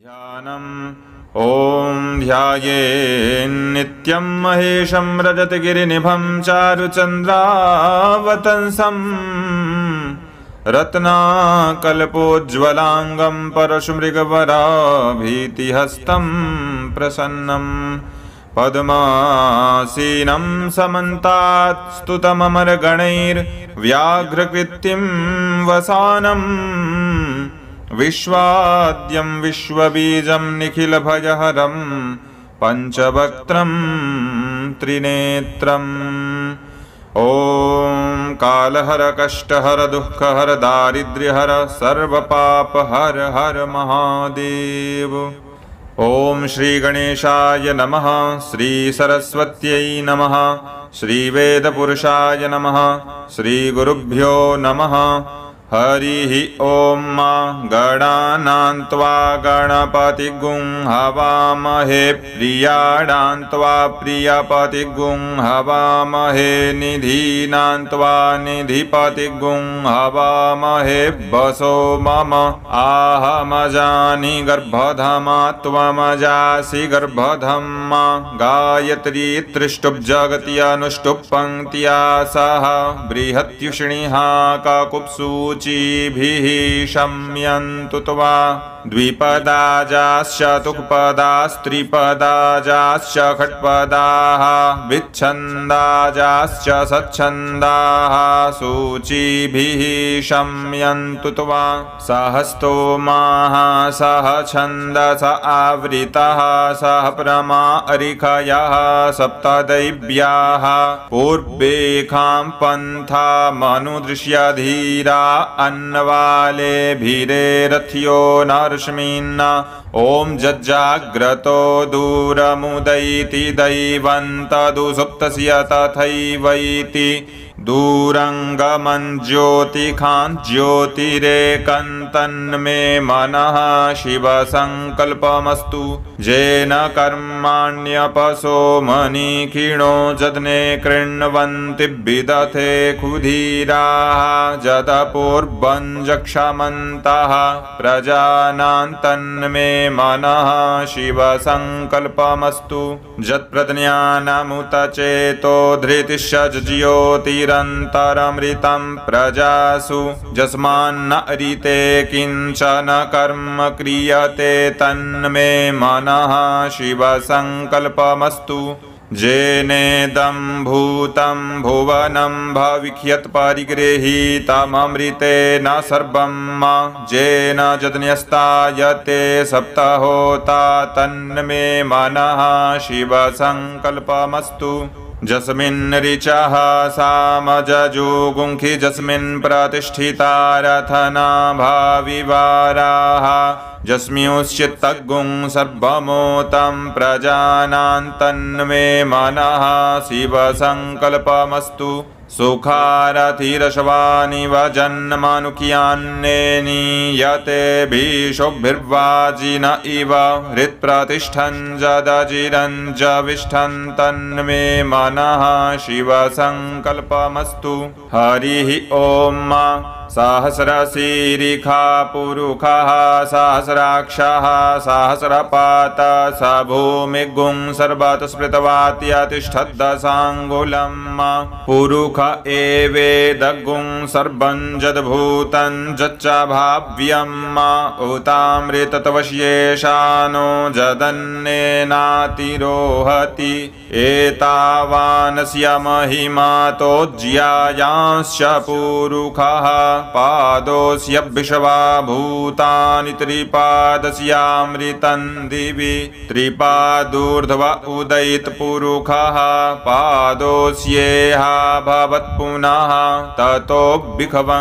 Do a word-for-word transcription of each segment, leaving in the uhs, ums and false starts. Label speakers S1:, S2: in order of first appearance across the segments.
S1: ध्यानम् ॐ ध्यायेन्नित्यं महेशं रजतगिरिनिभं चारुचन्द्रावतंसं रत्नाकल्पोज्ज्वलांगं परशुमृगवराभीतिहस्तं प्रसन्नं पद्मासीनं समन्तात् स्तुतममरगणैर्व्याघ्रकृत्तिं वसानं विश्वाद्यं विश्वबीजं निखिलभयहरं पञ्चवक्त्रं त्रिनेत्रम् ॐ कालहर कष्टहर दुःखहर दारिद्र्यहर सर्वपापहर हर महादेव। ॐ श्रीगणेशाय नमः, श्रीसरस्वत्यै नमः, श्रीवेदपुरुषाय नमः, श्रीगुरुभ्यो नमः। हरिः ॐ गणानां त्वा गणपतिगुं हवामहे, प्रियाणां त्वा प्रियपतिगुं हवामहे, निधीनां त्वा निधिपतिगुं हवामहे। वसो मम आहमजानि गर्भधमा त्वमजासि गर्भधम्मा। गायत्री त्रिष्टुप् जगति अनुष्टुप् पङ्क्त्या सह बृहत्युष्णिः काकुत्सु भिः शम्यन्तु त्वा। द्विपदाजाश्च तुक्पदास्त्रिपदाजाश्च खट्पदाः विच्छन्दाजाश्च सच्छन्दाः सूचिभिः शम्यन्तु त्वा। सहस्तोमाः सह छन्दस आवृतः सह प्रमा अरिखयः सप्तदैव्याः पूर्वेखां पन्थामनुदृश्य धीरा अन्नवाले भीरे रथ्यो नरश्मिन्न। ॐ जज्जाग्रतो दूरमुदैति दैवन्तदुसुप्तस्य तथैवैति। दूरङ्गमं ज्योतिखां ज्योतिरेकन्तन्मे मनः शिवसङ्कल्पमस्तु। येन कर्माण्यपसो मनीखिणो जदने कृण्वन्ति विदथे क्षुधीराः। जदपूर्वं जक्षमन्तः प्रजानां तन्मे मनः शिवसङ्कल्पमस्तु। जत्प्रज्ञानमुत चेतो धृतिश्च ज्योतिरन्तरमृतं प्रजासु। यस्मान्न ऋते किञ्चन कर्म क्रियते तन्मे मनः शिवसङ्कल्पमस्तु। येनेदं भूतं भुवनं भविष्यत् परिगृहीतममृतेन सर्वं। येन यज्ञस्तायते सप्तहोता तन्मे मनः शिवसङ्कल्पमस्तु। यस्मिन् ऋचः सामजजुगुंखि यस्मिन् प्रतिष्ठिता रथना भाविवाराः। यस्मिंश्चित्तगुं सर्वमोतं प्रजानां तन्मे मनः शिवसङ्कल्पमस्तु। सुखारथिरश्वानिव जन्मानुक्यान्ने नीयते भीषोभिर्वाजिन इव। हृत्प्रतिष्ठं जदजिरं जविष्ठं तन्मे मनः शिवसङ्कल्पमस्तु। हरिः ॐ सहस्रशीरिखा पुरुषः सहस्राक्षः सहस्रपात स भूमिगुं सर्वतस्पृतवात्यतिष्ठद्दशाङ्गुलं। पुरुष एवेदगुं सर्वं जद्भूतं जच्च भाव्यं। उतामृतत्वस्येषानो जदन्नेनातिरोहति। एतावानस्य महिमातो ज्यायांश्च पुरुषः। पादोऽस्य विश्वा भूतानि त्रिपादस्यामृतं दिवि। त्रिपादूर्ध्व उदयित पुरुषः पादोऽस्येह भवत् पुनः। ततो विखवं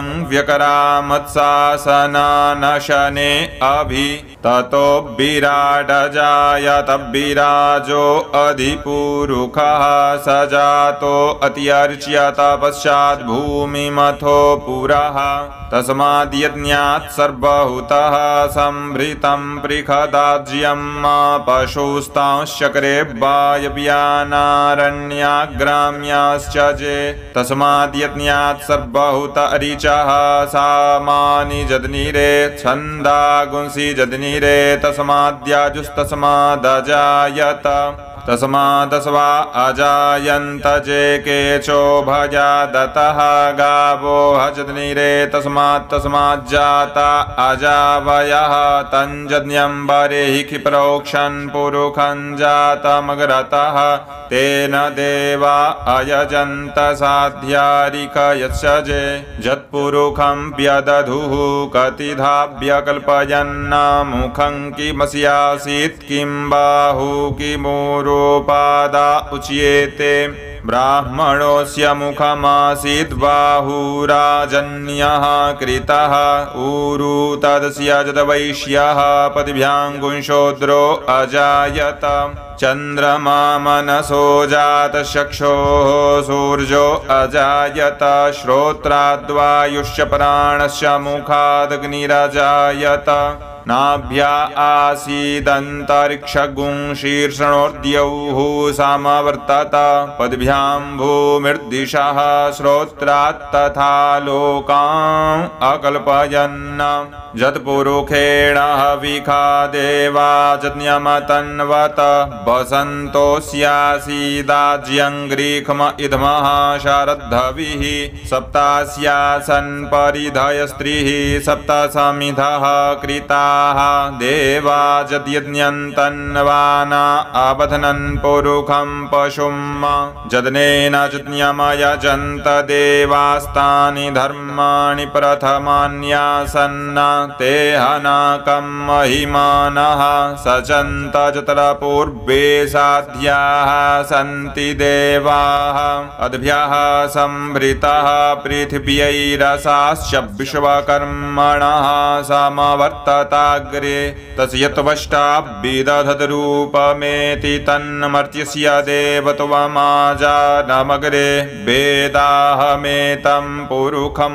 S1: व्यकरामत्शासनानशने अभि। ततो विराट जायत विराजो अधिपुरुषः। पुरुखः स जातो अत्यर्च्यत पश्चात् भूमिमथो पुरः तस्माद्यज्ञात् सर्वभूतः संभृतं पृखदाज्यं पशुस्तांश्चक्रे वायव्यानारण्याग्राम्याश्च जे तस्माद्यज्ञात् सर्वभूत अरिचः सामानि जदनीरे छन्दागुंसि जदनीरे तस्माद्याजुस्तस्मादजायत तस्मादस्वा अजायन्त जे केचो भजा दतः गावो हजदनीरे तस्मात् तस्माज्जाता अजावयः तञ्जन्यं बरेहि क्षिप्रोक्षन् पुरुखं जातमग्रतः तेन देवा अयजन्त साध्यारिकयत्सजे जत्पुरुखं व्यदधुः कतिधा व्यकल्पयन्न मुखं किमस्यासीत् किं बाहु किमूरोपादा उच्येते ब्राह्मणोऽस्य मुखमासीद् बाहुराजन्यः कृतः ऊरु तदस्य जदवैश्यः पद्भ्याङ्गुंशोद्रो अजायत चन्द्रमा मनसो जातचक्षोः सूर्यो अजायत श्रोत्राद्वायुश्च प्राणश्च मुखादग्निरजायत नाभ्या आसीदन्तरिक्षगुं शीर्षणोर्द्यौः समवर्तत पद्भ्यां भूमिर्दिशः श्रोत्रात् तथा लोकान् अकल्पयन् जत्पुरुखेण हविखा देवा जज्ञमतन्वत वसन्तोऽस्यासीदाज्यङ्ग्रीक्म इदमः शारद्धविः सप्तास्यासन् परिधयस्त्रिः सप्तसमिधः कृताः देवा जद्यज्ञन्तन्वाना अबध्नन् पुरुखं पशुं जदनेन जज्ञमयजन्त देवास्तानि धर्माणि प्रथमान्यासन् ते हनाकं महिमानः सचन्त जतरपूर्वे साध्याः सन्ति देवाः अद्भ्यः संभृतः पृथिव्यैरसाश्च विश्वकर्मणः समवर्तताग्रे तस्य त्वष्टा विदधद्रूपमेति तन्मर्त्यस्य देवत्वमाजानमग्रे वेदाहमेतं पुरुखं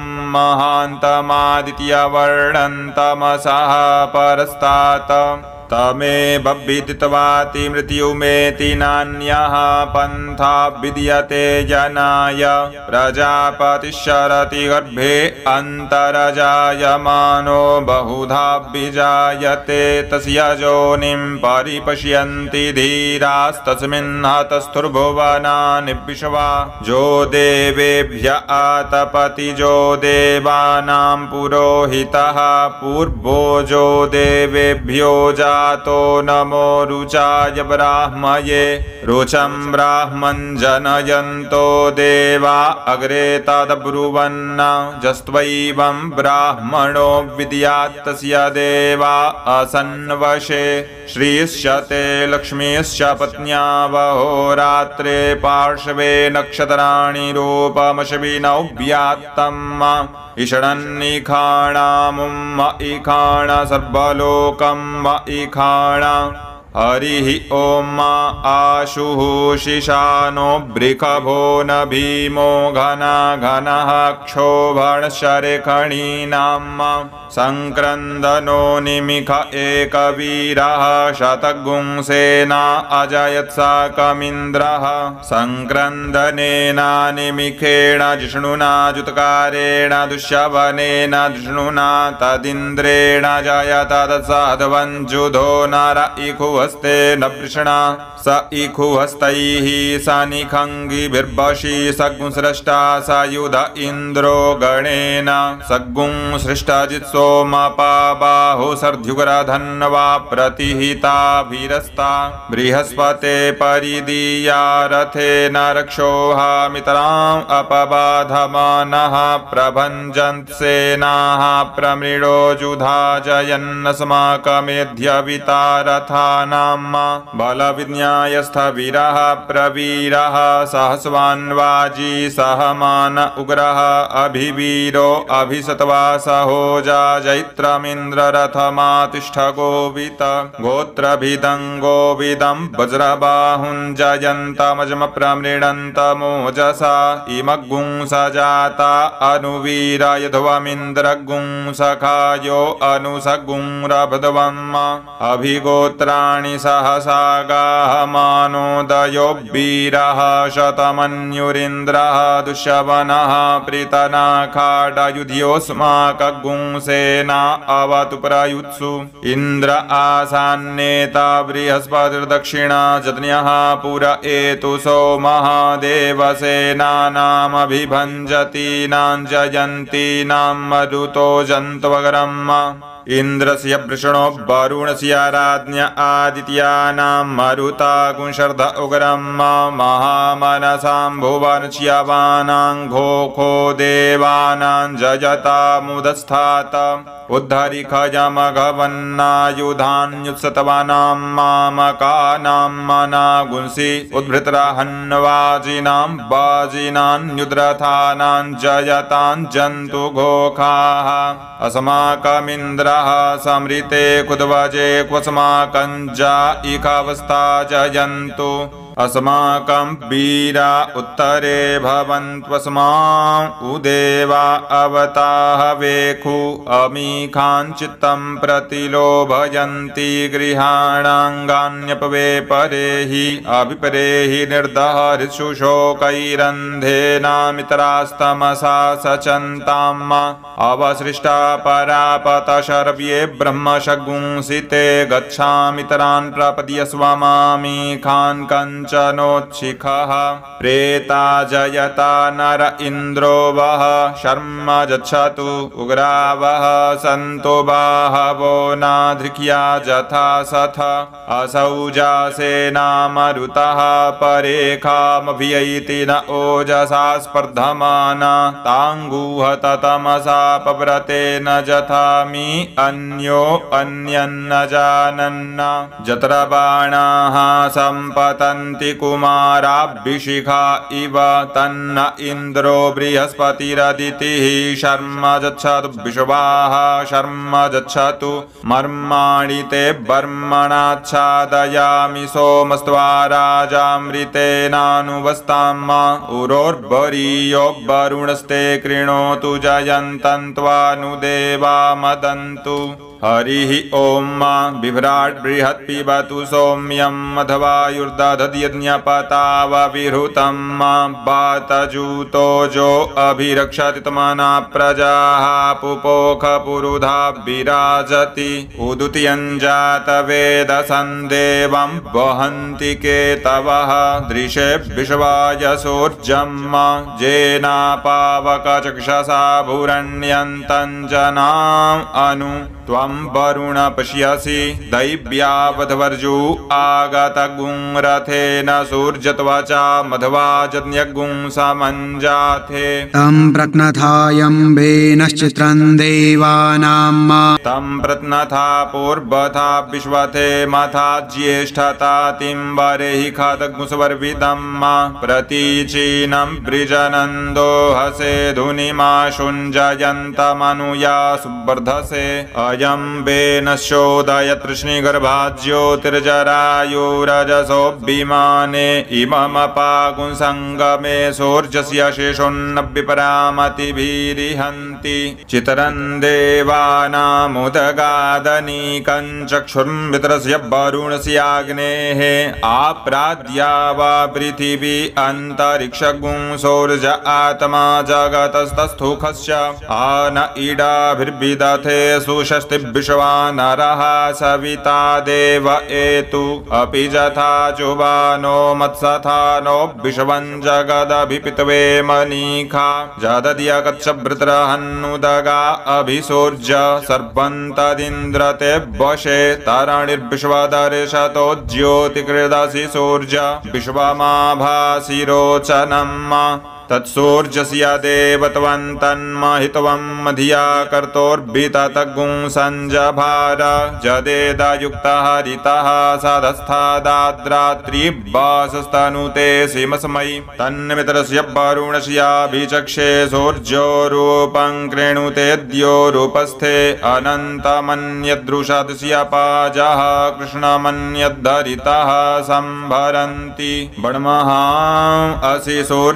S1: महान्तमादित्यवर्णन्तमसः परस्तात् तमेव विदित्वाति मृत्युमेति नान्यः पन्था विद्यते जनाय प्रजापतिश्चरति गर्भे अन्तरजायमानो बहुधा विजायते तस्य योनिं परिपश्यन्ति धीरास्तस्मिन् हतस्थुर्भुवनानि विश्वा जो देवेभ्य आतपति जो देवानां पुरोहितः पूर्वो जो देवेभ्यो जा तो नमो रुचाय ब्राह्मये रुचं ब्राह्मं जनयन्तो देवा अग्रे तद्ब्रुवन् जस्त्वैवं ब्राह्मणो विद्यात् तस्य देवा असन्वशे श्रीश्च ते लक्ष्मीश्च पत्न्यावहोरात्रे पार्श्वे नक्षत्राणि रूपमश्विनौ व्यात्तम् ईषणन्निखाणामुम् ईखाण सर्वलोकम् ईखाण हरिः ॐ आशुः शिशानो वृषभो न भीमो घना घनः क्षोभणशरेखणीनां संक्रन्दनो निमिष एकवीरः शतगुंसेना अजयत्साकमिन्द्रः संक्रन्दनेन निमिषेण जिष्णुना जुत्कारेण दुष्यवनेन जिष्णुना तदिन्द्रेण जयत तत्साध्वञ्जुधो नर इखुहस्ते न वृषणा स इखुहस्तैः सनिखङ्गिभिर्वशी सगुंसृष्टा सायुध इन्द्रो गणेन सगुंसृष्टजित् सोमपाबाहु सर्ध्युग्रधन्वा प्रतिहिताभिरस्ता बृहस्पते परिदीया रथेन रक्षोहामितराम् अपबाधमानः प्रभञ्जन्त सेनाः प्रमृडो जुधा जयन्नस्माकमेध्यविता रथान् नाम बलविज्ञायस्थ वीरः प्रवीरः सहस्वान्वाजी सहमान उग्रः अभिवीरो अभिसत्वा सहोजा जैत्रमिन्द्ररथमातिष्ठ गोवित गोत्रभिदङ्गोविदं वज्रबाहुञ्जयन्तमजमप्रमृणन्तमोजसा इमग्गुं सजाता अनुवीर यध्वमिन्द्रगुं सखायो अनुसगुं रभद्वम् अभिगोत्राणि सहसा गाहमानोदयो वीरः शतमन्युरिन्द्रः दुष्यवनः प्रीतनाखाडयुध्योऽस्माकगुं सेना अवतु प्रयुत्सु इन्द्र आसान्नेता बृहस्पतिर्दक्षिणा जज्ञः पुर एतु सोमः देवसेनानामभिभञ्जतीनां जयन्तीनां मरुतो जन्त्वगरम् इन्द्रस्य वृषणो वरुणस्य राज्ञ आदित्यानां मरुता गुंशर्ध उग्रं महामनसां भुवनच्यवानां घोखो देवानां जयतामुदस्थात उद्धरिखजमघवन्नायुधान्युत्सतवानां मामकानां मनागुंसि उद्भृतराहन्वाजिनां वाजिनान्युद्रथानां जयतां जन्तुघोखाः अस्माकमिन्द्रः समृते कुद्वजे क्वस्माकं जाइकावस्था जयन्तु अस्माकं वीरा उत्तरे भवन्त्वस्मान् उदेवा अवताह वेखु अमीखाञ्चित्तं प्रतिलोभयन्ति गृहाणाङ्गान्यपवे परेहि अभिपरेहि निर्दहरिषु शोकैरन्धेनामितरास्तमसा सचन्ताम् अवसृष्टा परापतशर्व्ये ब्रह्मशगुंसिते गच्छामितरान् प्रपद्यस्वमामीखान् कञ्चनोच्छिखः प्रेता जयता नर इन्द्रो वः शर्म गच्छतु उग्रावः सन्तो बाहवो नाधृक्या जथा सथ असौजा सेना मरुतः परेखामभियैति न ओजसा स्पर्धमाना ताङ्गुहत तमसा पव्रतेन जथामि अन्यो अन्यन्न जानन्न जत्रबाणाः सम्पतन्ति कुमाराभिशिखा इव तन्न इन्द्रो बृहस्पतिरदितिः शर्म गच्छतु विश्वाः शर्म गच्छतु मर्माणि ते बर्मणाच्छादयामि सोमस्त्वा राजामृतेनानुवस्ताम् उरोर्वरीयो वरुणस्ते कृणोतु जयन्तन्त्वानुदेवा मदन्तु हरिः ॐ बिभ्राट् बृहत् पिबतु सौम्यं मधवायुर्दधद्यज्ञपतावविहृतं वातजूतो जो अभिरक्षति तमना प्रजाः पुपोख पुरुधा विराजति उदुतियञ्जातवेदसन्देवं वहन्ति केतवः दृशे विश्वायसोर्जं जेनापावकचक्षसा भूरण्यन्तञ्जनाम् अनु त्वं वरुण पश्यसि दैव्यावधवर्जु आगतगुं रथेन सूर्यत्वचा मध्वा जज्ञगुं समञ्जाथे
S2: तं प्रत्नथायं वेनश्चित्रं देवानां
S1: तं प्रत्नथा पूर्वथा विश्वथे मथा ज्येष्ठता तिम्बरेहि खदगुंसवर्विदं प्रतीचीनं वृजनन्दो हसे धुनिमाशुञ्जयन्तमनुया सुवर्धसे अयं वेनश्चोदयतृष्णिगर्भाज्योतिर्जरायुरजसो विमाने इममपागुंसङ्गमे सूर्यस्य शेषोन्नव्यपरामतिभिरिहन्ति चितरन् देवानामुदगादनीकं चक्षुर्मित्रस्य वरुणस्याग्नेः आप्राद्या वा पृथिवी अन्तरिक्षगुं सूर्य आत्मा जगतस्तस्थुखस्य आन इडाभिर्विदथे सुषस्ति विश्वानरः सविता देव एतु अपि जथा जुबानो मत्सथानो विश्वं जगदभिपित्वे मनीखा जदद्यगच्छभृत्रहन्नुदगा अभिसूर्य सर्वं तदिन्द्रते वशे तरणिर्विश्वदर्शतो ज्योतिकृदसि सूर्य विश्वमाभासि रोचनम् तत्सूर्यस्य देवत्वन्तन्महित्वं धिया कर्तोर्भिततगुं संजभार जदेदयुक्तः हरितः सदस्थादाद्रात्रिवासस्तनुते सिमस्मै तन्मित्रस्य वरुणस्याभिचक्षे सूर्यो रूपं कृणुतेऽद्यो रूपस्थे अनन्तमन्यदृषदस्य पाजः कृष्णमन्यद्धरितः संभरन्ति बड्महां असि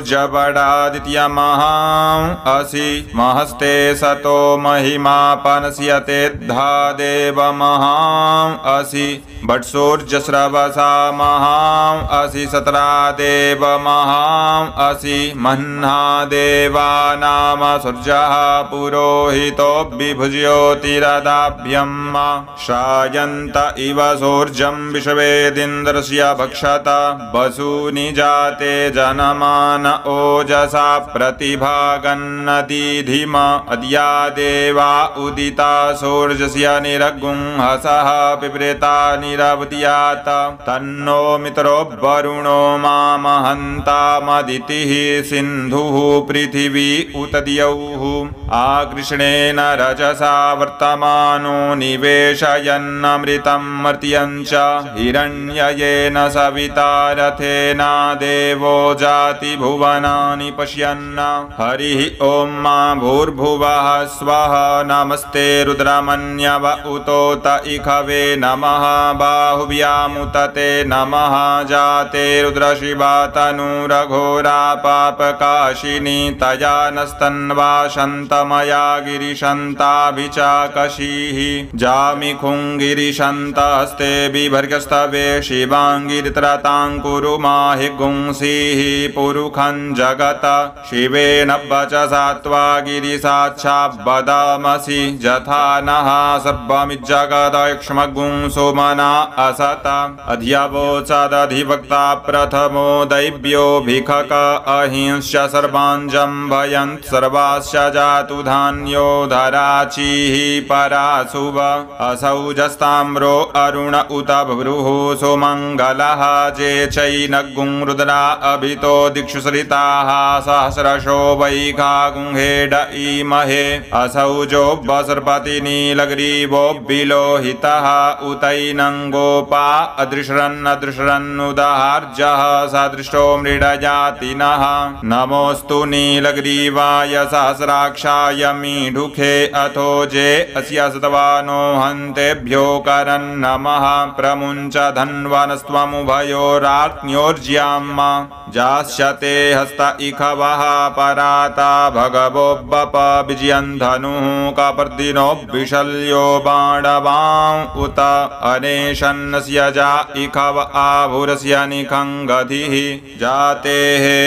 S1: सूर्यबडादित्यमहां असि महस्ते सतो महिमापनस्यते धा देवमहां असि बट्सूर्यस्रवसा महां असि सत्रा देवमहां असि मह्ना देवानाम सूर्यः पुरोहितो विभुज्योतिरदाभ्यं श्रायन्त इव सूर्यं विश्वेदिन्द्रस्य भक्षत वसूनि जाते जनमान ओजसा प्रतिभागन्नदीधिम अद्या देवा उदिता सूर्यस्य निरगुं हसः पिप्रेता निरवद्यात तन्नो मित्रो वरुणो मामहन्तामदितिः सिन्धुः पृथिवी उत द्यौः आकृष्णेन रजसा वर्तमानो निवेशयन्नमृतं मर्त्यं च हिरण्ययेन सविता रथेना देवो जाति भुवनानि पश्यन्न हरिः ॐ मा भूर्भुवः स्वः नमस्ते रुद्रमन्यव उतोत इखवे नमः बाहुव्यामुतते नमः जाते रुद्रशिवा तनुरघोरा पापकाशिनी तया नस्तन्वा शन्तमया गिरिशन्ताभिचाकशीः जामिखुङ्गिरिशन्तहस्ते बिभर्गस्तवे शिवाङ्गिरित्रताङ्कुरु माहि गुंसीः पुरुखं जगत शिवेन वचसा त्वा गिरिसाक्षाद्वदामसि यथा नः सर्वमिज्जगदक्ष्मगुं सोमना असत अध्यवोचदधिवक्ता प्रथमो दैव्योऽभिखक अहिंस्य सर्वाञ्जं भयन् सर्वाश्च जातु धान्यो धराचीः पराशुभ असौजस्ताम्रो अरुण उत भ्रुः सुमङ्गलः जे चैनगुं रुद्रा अभितो दिक्षु सरिताः सहस्रशो वैखा गुंहेड ईमहे असौजो वसर्पति नीलग्रीवो विलोहितः उतैनं गोपा अदृशरन्नदृशरन्नुदाहार्जः सदृष्टो मृडजातिनः नमोऽस्तु नीलग्रीवाय सहस्राक्षाय मीढुखे अथो जे अस्य सतवानो हन्तेभ्यो करन् नमः प्रमुञ्च धन्वनस्त्वमुभयोरात्न्योर्ज्याम् जास्यते हस्त इखवः पराता भगवो बप विजयन् धनुः कपर्दिनो विशल्यो बाणवां उत अनेशन्नस्य जा इखव आभुरस्य निखङ्गधिः जाते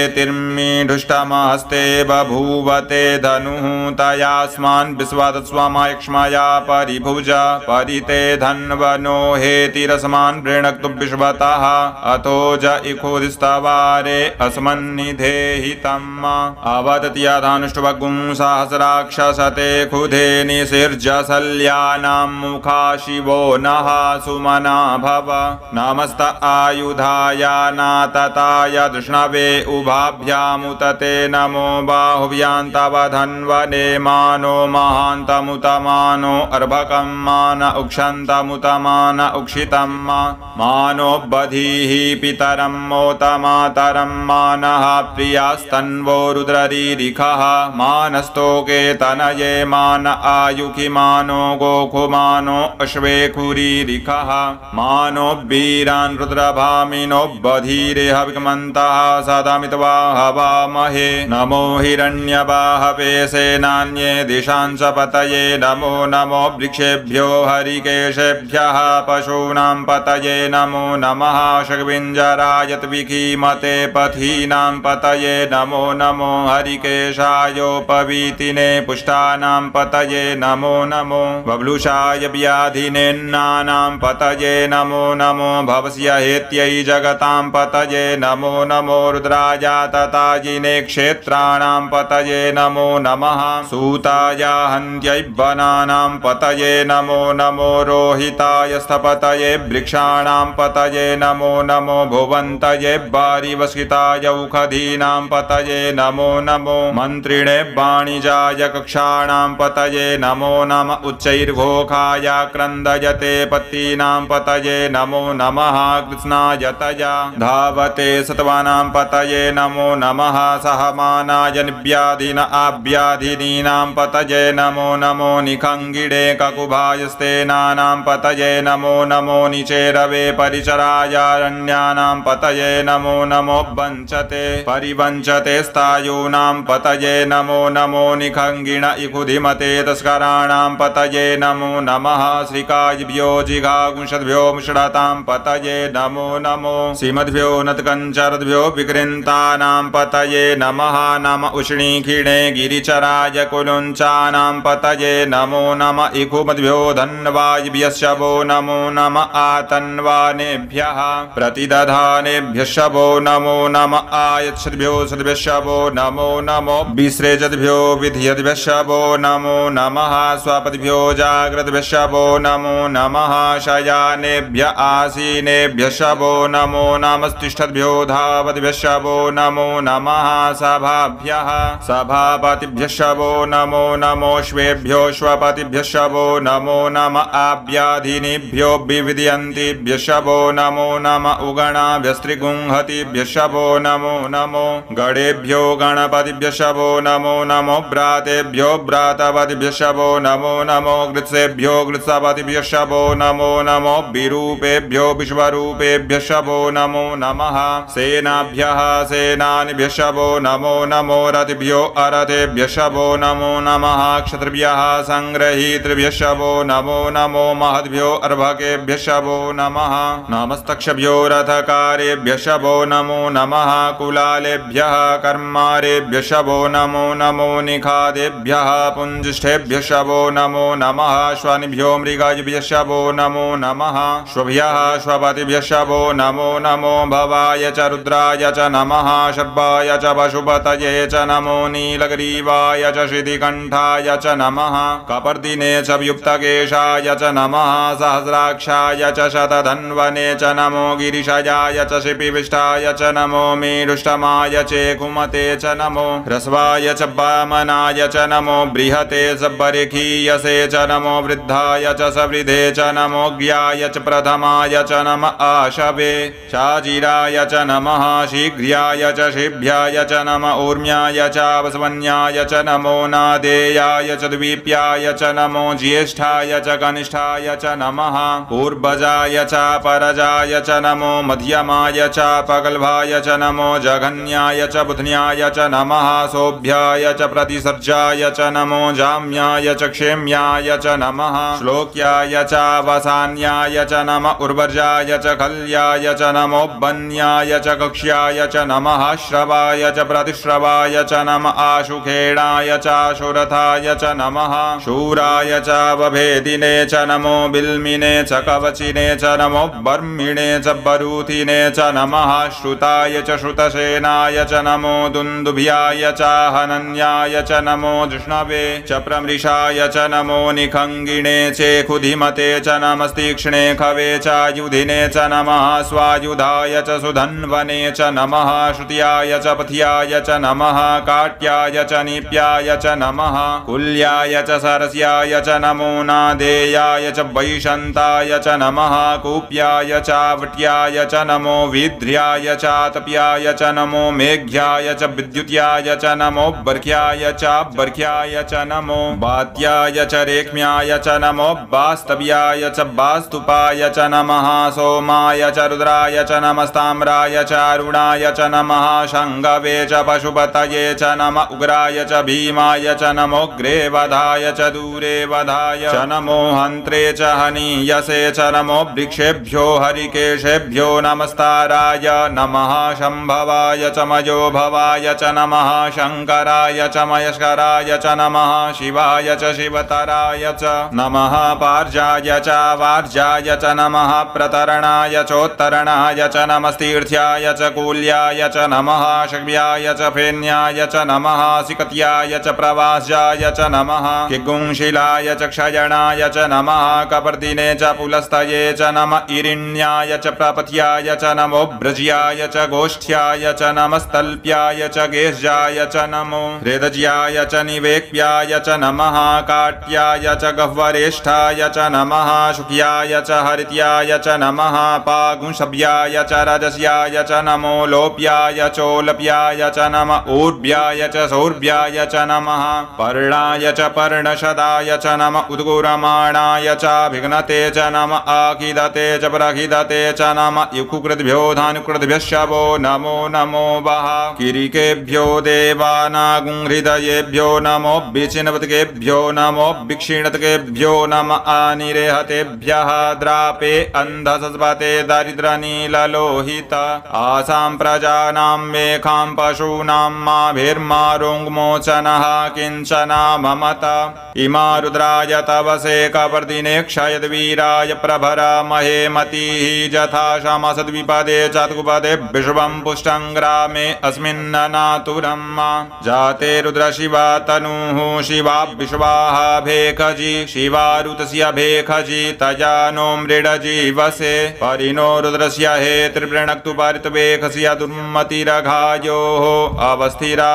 S1: हेतिर्मीढुष्टमहस्ते बभूवते धनुः तयास्मान् विश्वादस्वमयक्ष्मया परिभुज परिते धन्वनो हेतिरस्मान् वृणक्तु विश्वतः अथो ज इखोदिस्तवारे अस्मन्निधेहितम् अवदत्यधानुष्टवगुं सहस्राक्षसते खुधे निसिर्जसल्यानां मुखा शिवो नः सुमना भव नमस्त आयुधाया नातताय धृष्णवे उभाभ्यामुतते नमो बाहुव्यान्तव धन्वने मानो महान्तमुतमानो अर्भकं मान उक्षन्तमुतमान उक्षितं मानो बधीः पितरं मोतमातरं मानः प्रियास्तन्वो रुद्ररीरिखः मानस्तोके तनये मान आयुखि मानो गोखुमानो अश्वेखुरीरिखः मानो वीरान् रुद्रभामिनो बधीरे हविकमन्तः सदामित्वा हवामहे नमो हिरण्यबाहवे सेनान्ये दिशां च पतये नमो नमो वृक्षेभ्यो हरिकेशेभ्यः पशूनां पतये नमो नमः शग्विञ्जराय त्विखीमते पथीनां पतये नमो नमो हरिकेशायोपवीतिने पुष्टानां पतये नमो नमो बभ्लुषाय व्याधिनेन्नानां पतये नमो नमो भवस्य हेत्यै जगतां पतये नमो नमो रुद्राय तताजिने क्षेत्राणां पतये नमो नमः सूताय हन्त्यै वनानां पतये नमो नमो रोहिताय स्थपतये वृक्षाणां पतये नमो नमो भुवन्तये वारिवस्क संस्कृताय उखदीनां पतये नमो नमो मन्त्रिणे वाणिजाय कक्षाणां पतये नमो नम उच्चैर्घोषाय क्रन्दयते पत्तीनां पतये नमो नमः कृष्णाय तया धावते सत्वानां पतये नमो नमः सहमानाय निव्याधिन आव्याधिनीनां पतये नमो नमो निखङ्गिडे ककुभायस्तेनानां पतये नमो नमो निचेरवे परिचरायारण्यानां पतये नमो नमो वञ्चते परिवञ्चते स्थायूनां पतये नमो नमो निखङ्गिण इखुधिमते तस्कराणां पतये नमो नमः श्रीकायभ्यो जिघागुंशद्भ्यो मुषडतां पतये नमो नमो श्रीमद्भ्यो नतकञ्चरद्भ्यो विकृन्तानां पतये नमः नम उष्णीखिणे गिरिचराय कुलुञ्चानां पतये नमो नम इखुमद्भ्यो धन्वायभ्यश्च वो नमो नम आतन्वानेभ्यः प्रतिदधानेभ्यश्च वो नमो नम आयच्छद्भ्यो सद्भ्यश्च वो नमो नमो विसृजद्भ्यो विधियद्भ्यश्च वो नमो नमः स्वपतिभ्यो जाग्रद्भ्यश्च वो नमो नमः शयानेभ्य आसीनेभ्यश्च वो नमो नमस्तिष्ठद्भ्यो धावद्भ्यश्च वो नमो नमः सभाभ्यः सभापतिभ्यश्च वो नमो नमो श्वेभ्यो श्वपतिभ्यश्च वो नमो नम आव्याधिनीभ्यो विविधयन्तिभ्यश्च वो नमो नम उगणाभ्यस्त्रिगुंहतिभ्यश्च वो नमो नमो गणेभ्यो गणपतिभ्यश्च वो नमो नमो भ्रातेभ्यो भ्रातपतिभ्यश्च वो नमो नमो गृत्सेभ्यो गृत्सपतिभ्यश्च वो नमो नमो विरूपेभ्यो विश्वरूपेभ्यश्च वो नमो नमः सेनाभ्यः सेनानिभ्यश्च वो नमो नमो रथिभ्यो अरथेभ्यश्च वो नमो नमः क्षत्रिभ्यः संग्रहीतृभ्यश्च वो नमो नमो महद्भ्यो अर्भकेभ्यश्च वो नमः नमस्तक्षभ्यो रथकारेभ्यश्च वो नमो नमः कुलालेभ्यः कर्मारेभ्यश्च वो नमो नमो निखादेभ्यः पुञ्जिष्ठेभ्यश्च वो नमो नमः श्वानिभ्यो मृगायुभ्यश्च वो नमो नमः श्वभ्यः श्वपतिभ्यश्च वो नमो नमो भवाय च रुद्राय च नमः शर्वाय च पशुपतये च नमो नीलग्रीवाय च श्रुतिकण्ठाय च नमः कपर्दिने च व्युक्तकेशाय च नमः सहस्राक्षाय च शतधन्वने च नमो गिरिशयाय च शिपिविष्टाय च नमो मेरुष्टमाय चेकुमते च नमो ह्रस्वाय च वामनाय च नमो बृहते च बर्हियसे च नमो वृद्धाय च सवृधे च नमो ज्ञाय च प्रथमाय च नम आशवे शाजिराय च नमः शीघ्र्याय च शिभ्याय च नम ऊर्म्याय च वसवन्याय च नमो नादेयाय च द्वीप्याय च नमो ज्येष्ठाय च कनिष्ठाय च नमः पूर्वजाय च परजाय च नमो मध्यमाय च पगल्भाय च नमो जघन्याय च बुध्न्याय च नमः सोभ्याय च प्रतिसर्जाय च नमो जाम्याय च क्षेम्याय च नमः श्लोक्याय च वसान्याय च नम उर्वर्जाय च खल्याय च नमो वन्याय च कक्ष्याय च नमः श्रवाय च प्रतिश्रवाय च नम आशुखेणाय च आशुरथाय च नमः शूराय च वभेदिने च नमो बिल्मिने च कवचिने च नमो बर्मिणे च बरूथिने च नमः श्रुताय च श्रुतसेनाय च नमो दुन्दुभ्याय च हनन्याय च नमो जिष्णवे च प्रमृषाय च नमो निखङ्गिणे चेखुधिमते च नमस्तीक्ष्णे खवे च युधिने च नमः स्वायुधाय च सुधन्वने च नमः श्रुत्याय च पथ्याय च नमः काट्याय च नीप्याय च नमः कुल्याय च सरस्याय च नमो नादेयाय च वैशन्ताय च नमः कूप्याय च वट्याय च नमो विध्र्याय च तप्याय च नमो मेघ्याय च विद्युत्याय च नमो बर्ह्याय च बर्ह्याय च नमो वात्याय च रेक्म्याय च नमो वास्तव्याय च वास्तुपाय च नमः सोमाय च रुद्राय च नमस्ताम्राय च अरुणाय च नमः शङ्गवे च पशुपतये च नम उग्राय च भीमाय च नमोग्रे वधाय च दूरे वधाय च नमो हन्त्रे च हनीयसे च नमो वृक्षेभ्यो हरिकेशेभ्यो नमस्ताराय नमः शम्भवाय च मयो भवाय च नमः शङ्कराय च मयस्कराय च नमः शिवाय च शिवतराय च नमः पार्जाय च वार्जाय च नमः प्रतरणाय चोत्तरणाय च नमस्तीर्थ्याय च कूल्याय च नमः शक्व्याय च फेन्याय च नमः सिकत्याय च प्रवास्याय च नमः किगुंशिलाय च क्षयणाय च नमः कपर्दिने च पुलस्तये च नम इरिण्याय च प्रपथ्याय च नमो ब्रज्याय च गोष्ठ्याय च नमस्तल्प्याय च गेह्याय च नमो हृदज्याय च निवेक्याय च नमः काट्याय च गह्वरेष्ठाय च नमः शुक्याय च हरित्याय च नमः पागुंशव्याय च रजस्याय च नमो लोप्याय चोलप्याय च नमः ऊर्व्याय च सौर्व्याय च नमः पर्णाय च पर्णशदाय च नमः उद्गुरमाणाय च विघ्नते च नमः आखिदते च प्रखिदते च नमः युकुकृद्भ्यो धानुकृद्भ्यश्च वो नमो नमो वः किरीकेभ्यो देवानागुंहृदयेभ्यो नमो विचिन्वतकेभ्यो नमो विक्षीणतकेभ्यो नमः आनिरेहतेभ्यः द्रापे अन्धसस्पते दरिद्रनीललोहित आसां प्रजानां मेघां पशूनां माभिर्मारुङ्मोचनः किञ्चन ममत इमा रुद्राय तवसे कपर्दिने क्षयद्वीराय प्रभरा महे मतिः जथा शमसद्विपदे चतुपदे विश्वं पुष्टं ग्रामे अस्मिन्ननातुरं जाते रुद्रशिवा तनुः शिवा विश्वाः भेखजी शिवारुतस्य भेखजी तया नो मृडजीवसे परिणो रुद्रस्य हे त्रिवृणक्तु पारितवेखस्य दुर्मतिरघायोः अवस्थिरा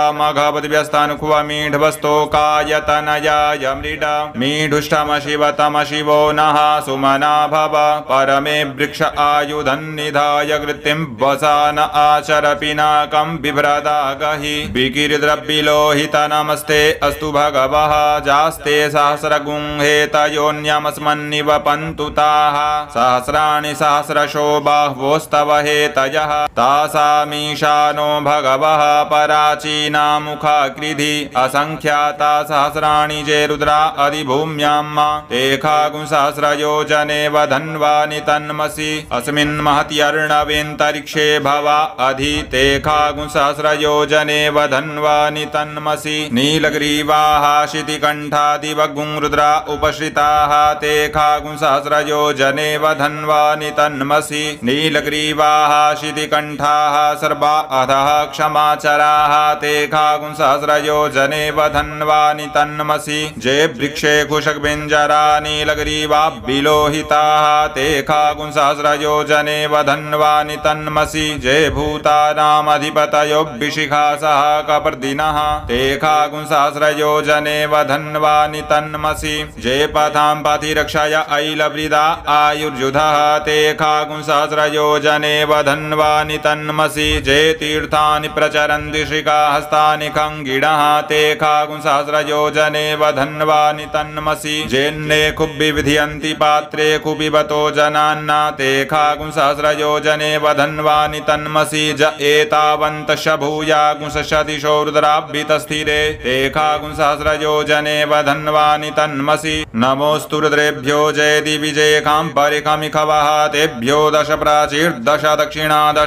S1: मघपतिव्यस्तानुक्वमीढवस्तोकायतनयाय मृड मीढुष्टम शिवतम शिवो नः सुमना भव परमे वृक्ष आयुधन्निधाय कृतिं वसान आचर पिनाकं बिभ्रदा गहि विकिरद्रव्यलोहित नमस्ते अस्तु भगवः जास्ते सहस्रगुंहे तयोन्यमस्मन्निव पन्तु ताः सहस्राणि सहस्रशो बाह्वोस्तव हेतयः तासामीशानो भगवः पराचीना मुखाकृधि असंख्याता सहस्राणि जे रुद्रा अधिभूम्यां तेखागुं सहस्रयोजने वधन्वानि तन्मसि अस्मिन् महत्यर्णवेन्तरिक्षे भवा अधि तेखागुं सहस्रयोजने वधन्वानि तन्मसि नीलग्रीवाः शितिकण्ठादिवगुं रुद्रा उपश्रिताः तेखागुं सहस्रयोजने वधन्वानि तन्मसि नीलग्रीवाः शितिकण्ठाः सर्वा अधः क्षमाचराः तेखागुं सहस्रयोजने वधन्वानि तन्मसि जे वृक्षे कुशकबिञ्जरा नीलग्रीवा विलोहिताः तेखागुं सहस्रयोजने वधन्वानि तन्मसि जे भूतानामधिपतयो विशिखासः कपर्दिनः तेखागुं सहस्रयोजने वधन्वानि तन्मसि जे पथां पथिरक्षय ऐलवृदा आयुर्युधः तेखागुं सहस्रयोजने वधन्वानि तन्मसि जे तीर्थानि प्रचरन्ति शिखाहस्तानि खङ्गिणः तेखागुं सहस्रयोजने वधन्वानि तन्मसि जेन्ने खुब्बि विधियन्ति पात्रे खुबिबतो जनान्ना तेखागुं सहस्रयोजने वधन्वानि तन्मसि ज एतावन्तश भूयागुंसशदिशो रुद्राभ्युतस्थिरे तेखागुं सहस्रयोजने वधन्वानि तन्मसि नमोऽस्तु रुद्रेभ्यो जय दिविजयखां परिखमिखवः तेभ्यो दश प्राचीर्दश दक्षिणा दश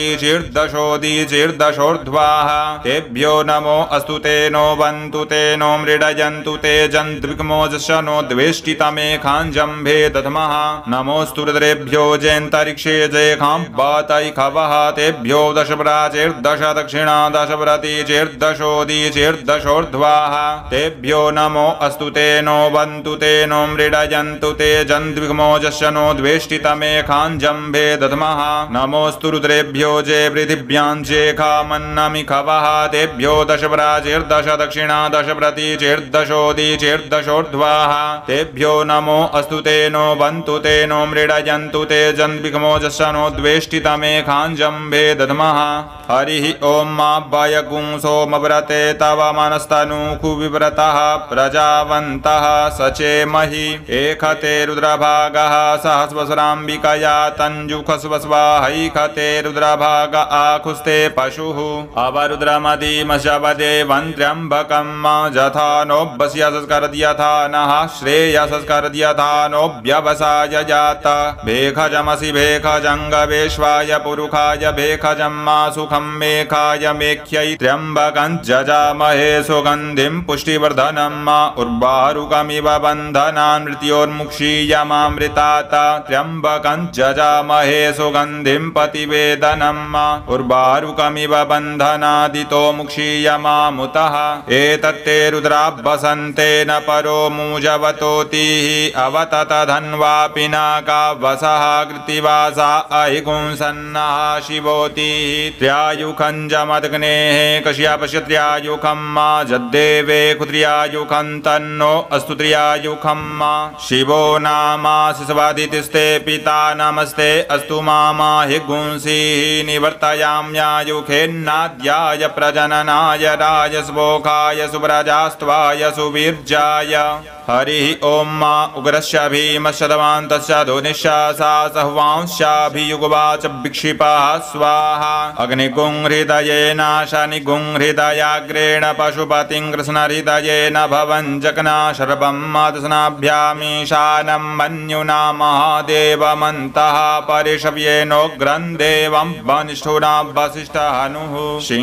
S1: प्रतीचीर्दशोदीचीर्दशोर्ध्वाः तेभ्यो नमो अस्तु ते नो वन्तु ते नो मृडयन्तु ते जन्त्विग्मोजश नो द्वेष्टितमेखाञ्जम्भे दध्मः नमोऽस्तु रुद्रेभ्यो जयन्तरिक्षे जयखां वातैखवः तेभ्यो दश प्राचीर्दश दक्षिणा दश प्रतीचीर्दशोदीचीर्दशोर्ध्वाः तेभ्यो नमो अस्तु ते नो वन्तु ते नो मृडयन्तु ते जन्त्विग्मोजश नो द्वेष्टितमेखाञ्जम्भे दध्मः नमोऽस्तु रुद्रेभ्यो जय पृथिव्यां जेखामन्नमिखवः तेभ्यो दश प्राचीर्दश दक्षिणा दश प्रतीचीर्दशोदीचीर्दशोर्ध्वाः तेभ्यो नमो अस्तु ते नो वन्तु ते नो मृडयन्तु ते जन्त्विग्मोजश नो द्वेष्टितमेखाञ्जम्भे दध्मः हरिः ॐ मा वयगुं सोमव्रते तव मनस्तनूखुविव्रतः प्रजावन्तः सचेमहि एकते रुद्रभागः सहस्वसराम्बिकया तञ्जुखस्वस्वाहैखते रुद्रभाग आखुस्ते पशुः अवरुद्रमदीमशवदेवन्त्र्यम्बकं जथा नोऽभ्यस्य संस्करद्यथा नः श्रेयसंस्करद्यथा नोऽभ्यवसाय जात भेखजमसि भेखजङ्गवेश्वाय पुरुखाय भेखजं मा सुखं मेखाय मेख्यै त्र्यम्बकं जजामहे सुगन्धिं पुष्टिवर्धनं मा उर्वारुकमिव बन्धनान् मृत्योर्मुक्षीयमामृतात् त्र्यम्बकं जजामहे सुगन्धिं पतिवेदनं मा उर्वारुकमिव बन्धनादितो मुक्षीयमामुतः एतत्ते रुद्राभ्वसन्तेन परो मूजवतोतिः अवतत धन्वा पिनाका वसः कृतिवासा अहिगुंसन्नः जीवोति त्र्यायुखं जमदग्नेः कश्यपस्य त्र्यायुखं मा जद्देवे कुत्र्यायुखं तन्नो अस्तु त्र्यायुखं मा शिवो नामाशिषवादितिस्ते पिता नमस्ते अस्तु मामा हि गुंसीः निवर्तयाम्यायुखेन्नाद्याय प्रजननाय राजस्वोखाय सुव्रजास्त्वाय सुवीर्जाय हरिः ओम मा उग्रस्य भीमशतवान्तस्य धोनिश्शासा सहवांशाभियुगवाच विक्षिपः स्वाहा अग्निगुं हृदयेन शनिगुं हृदयाग्रेण पशुपतिं कृष्णहृदयेन भवञ्जकना शर्वं मादसनाभ्यामीशानं मन्युना महादेवमन्तः परिशव्येनोग्रं देवं वनिष्ठुना वसिष्ठहनुः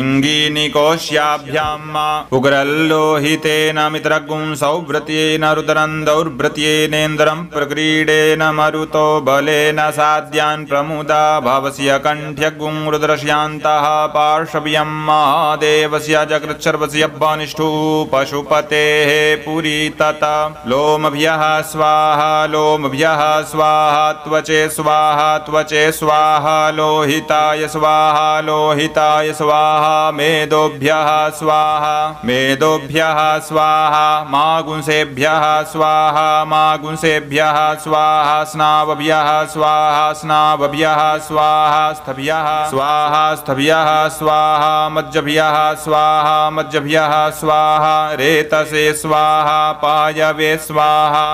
S1: शिङ्गीनिकोश्याभ्यां मा उग्रल्लोहितेन मित्रगुं सौव्रत्येन रुद्रं दौर्भृत्येनेन्द्रं प्रक्रीडेन मरुतो बलेन साद्यान् प्रमुदा भवस्य कण्ठ्यगुं रुद्रस्यान्तः पार्श्व्यं महादेवस्य जगृच्छर्वस्य वनिष्ठु पशुपतेः पुरी तत लोमभ्यः स्वाहा लोमभ्यः स्वाहा त्वचे स्वाहा त्वचे स्वाहा लोहिताय स्वाहा लोहिताय स्वाहा मेदोभ्यः स्वाहा मेदोभ्यः स्वाहा मागुंसेभ्यः स्वाहा मागुंसेभ्यः स्वाहा स्नावभ्यः स्वाहा स्नावभ्यः स्वाहा स्थभ्यः स्वाहा स्थभ्यः स्वाहा मज्जभ्यः स्वाहा मज्जभ्यः स्वाहा रेतसे स्वाहा पायवे स्वाहा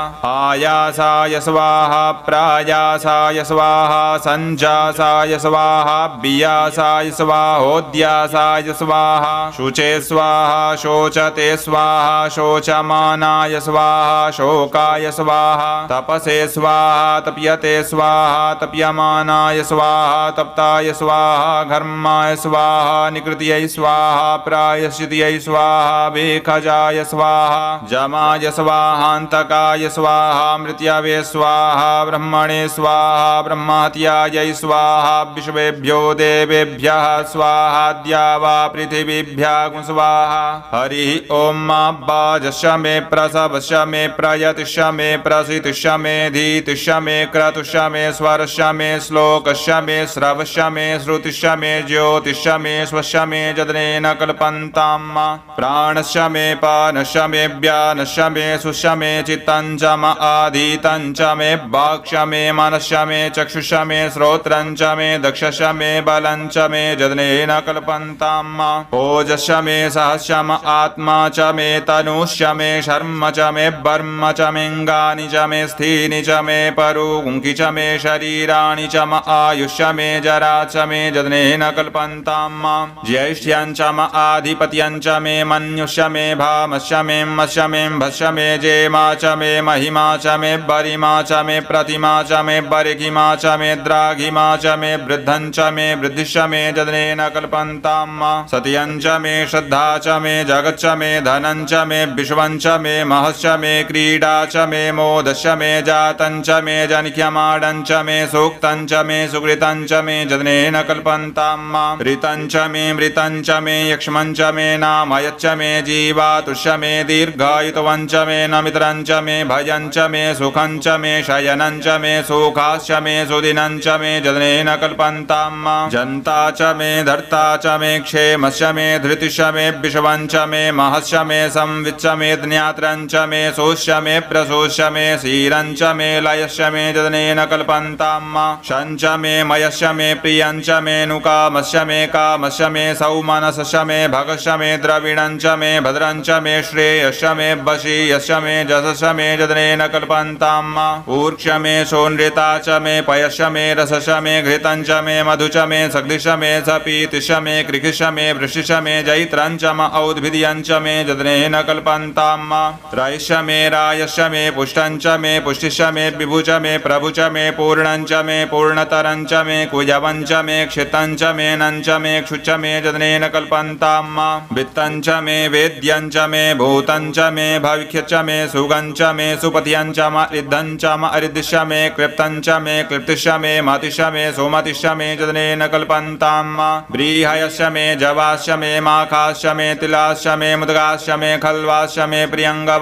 S1: आयासाय स्वाहा प्रायासाय स्वाहा संजासाय स्वाहा बियासाय स्वाहोद्यासाय स्वाहा शुचे स्वाहा शोचते स्वाहा शोचमानाय स्वाहा शोकाय स्वाहा तपसे स्वाहा तप्यते स्वाहा तप्यमानाय स्वाहा तप्ताय स्वाहा घर्माय स्वाहा निकृत्यै स्वाहा प्रायश्चित्यै स्वाहा भेखजाय स्वाहा जमाय स्वाहान्तकाय स्वाहा मृत्यावे स्वाहा ब्रह्मणे स्वाहा ब्रह्महत्यायै स्वाहा विश्वेभ्यो देवेभ्यः स्वाहाद्या वा पृथिवीभ्यः स्वाहा हरिः ओम मा बाजस्य मे प्रसवस्य मे प्रयतिष्य मे प्रसितिष्य मे धीतिष्य मे क्रतुष्य मे स्वरस्य मे श्लोकस्य मे श्रवस्य मे श्रुतिष्य मे ज्योतिष्य मे स्वस्य मे जदनेन कल्पन्तां मा प्राणस्य मे पानस्य मे व्यानस्य मे सुस्य मे चित्तं च म आधीतं च मे वाक्स्य मे मनस्य मे चक्षुष्य मे श्रोत्रं च मे दक्षस्य मे बलं च मे जदनेन कल्पन्तां मा ओजस्य मे सहस्य म आत्मा च मे तनुष्य मे शर्म च मे वर्म च मेऽङ्गानि च मे स्थीनि च मे परुगुंकि च मे शरीराणि च म आयुष्य मे जरा च मे जदनेन कल्पन्तां मा ज्येष्ठ्यं च म आधिपत्यं च मे मन्युष्य मे भामस्य मे मस्य मे भस्य मे जेमा च मे महिमा च मे बरिमा च मे प्रतिमा च मे बर्हिमा च मे द्राघिमा च मे वृद्धं च मे वृद्धिश्च मे जदनेन कल्पन्तां मा सत्यं च मे श्रद्धा च मे जगच्च मे धनं च मे विश्वं च मे महश्च मे क्रीडा च मे मोदश्च मे जातं च मे जनिख्यमाडं च मे सूक्तं च मे सुकृतं च मे जदनेन कल्पन्तां मा ऋतं च मे मृतं च मे यक्ष्मं च मे नामयच्च मे जीवातुष्य मे दीर्घायुत्वं च मे नमित्रं च मे भयं च मे सुखं च मे शयनं च मे सुखाश्च मे सुदिनं च मे जदनेन कल्पन्तां मा जन्ता च मे धर्ता च मे क्षेमस्य मे धृतिश्च मे विश्वं च मे महश्च मे संविच्च मे ज्ञात्रं च मे सोष्य मे प्रसोष्य मे क्षीरं च मे लयश्च मे जदनेन कल्पन्तां मा शं च मे मयश्च मे प्रियं च मे नुकामस्य मे कामस्य मे सौमनसस्य मे भगस्य मे द्रविणं च मे भद्रं च मे श्रेयश्च मे वशीयश्च मे जसस्य मे जदनेन कल्पन्तां मा ऊर्क्ष मे सोनृता च मे पयश्च मे रसश्च मे घृतं च मे मधु च मे सग्धिश्च मे सपीतिश्च मे कृषिश्च मे वृषिश्च मे जैत्रं च म औद्भिद्यं च मे जदनेन कल्पन्तां मा रयश्च मे रायश्च मे पुष्टं च मे पुष्टिश्च मे विभु च मे प्रभु च मे पूर्णं च मे पूर्णतरं च मे कुजवं च मे क्षितं च मे नं च मे क्षुच्च मे जदनेन कल्पन्तां मा वित्तं च मे वेद्यं च मे भूतं च मे भविष्य च मे सुगं च मे सुपथ्यं च म रिद्धं च म अरिद्धिश्च मे क्लिप्तं च मे क्लिप्तिश्च मे मतिश्च मे सुमतिश्च मे जदनेन कल्पन्तां मा व्रीहयश्च मे जवाश्च मे माखाश्च मे तिलाश्च मे मुदगाश्च मे खल्वाश्च मे प्रियङ्गवश्च मे